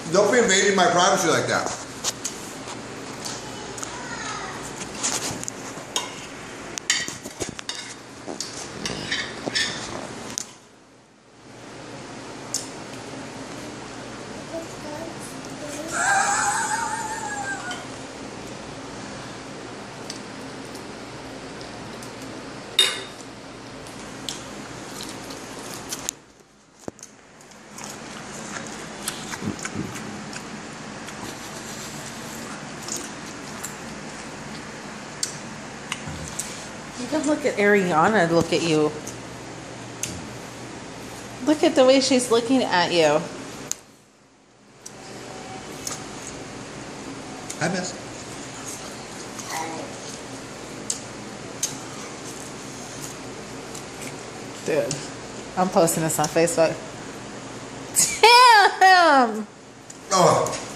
Don't be invading my privacy like that. You can look at Ariana look at you. Look at the way she's looking at you. Hi, miss. Dude, I'm posting this on Facebook. Damn! Oh.